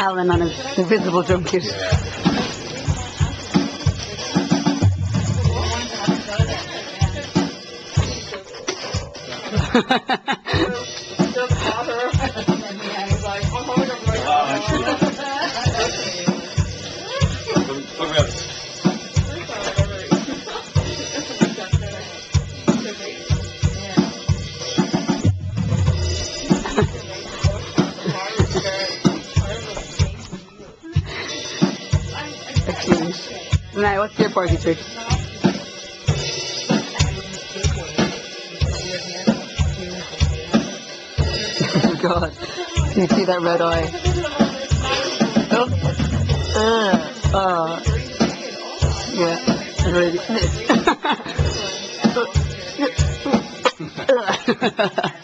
Alan on his invisible drum kit. Excellent. Now, what's your party trick? Oh God, you see that red eye? Oh, yeah, ready.